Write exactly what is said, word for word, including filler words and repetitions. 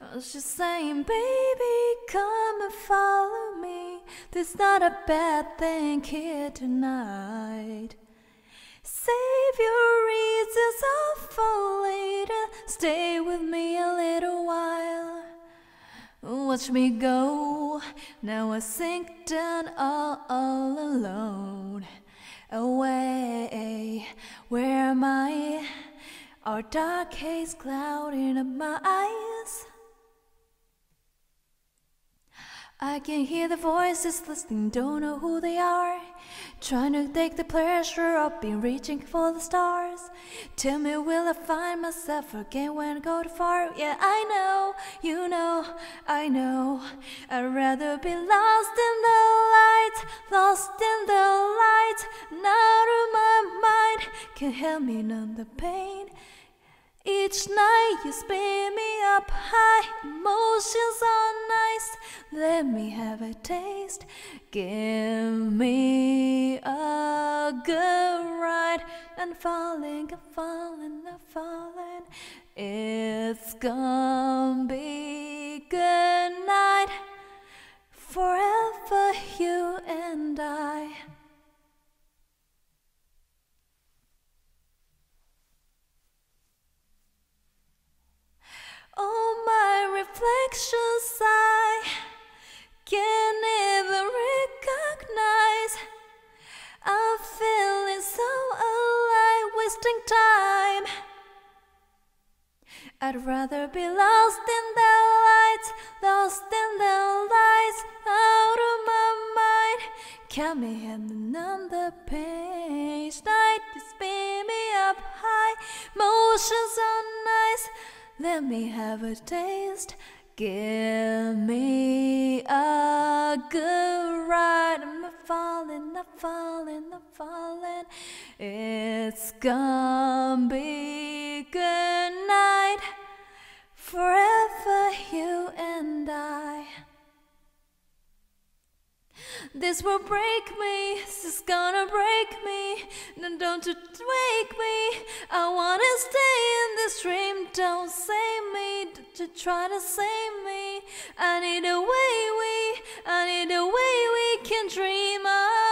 She's saying, baby, come and follow me. There's not a bad thing here tonight. Save your reasons all for later. Stay with me a little while. Watch me go. Now I sink down all, all alone. Away, where am I? Our dark haze clouding up my eyes. I can hear the voices listening, don't know who they are. Trying to take the pleasure of being reaching for the stars. Tell me, will I find myself again when I go too far? Yeah, I know, you know, I know. I'd rather be lost in the light, lost in the light. Not of my mind can help me numb the pain. Each night you spin me up high, emotions are nice. Let me have a taste, give me a good ride. I'm falling, I'm falling, I'm falling. It's gonna be good night, forever you and I. Oh, my reflections I can't even recognize. I'm feeling so alive, wasting time. I'd rather be lost in the lights, lost in the lights, out of my mind. Count me and numb the pain. Each night you spin me up high, motions are nice. Let me have a taste, give me a good ride. I'm falling, I'm falling, I'm falling. It's gonna be good night, forever you and I. This will break me, this is gonna break me. No, don't you wake me. I wanna stay in this dream. Don't save me, don't you try to save me. I need a way we, I need a way we can dream of.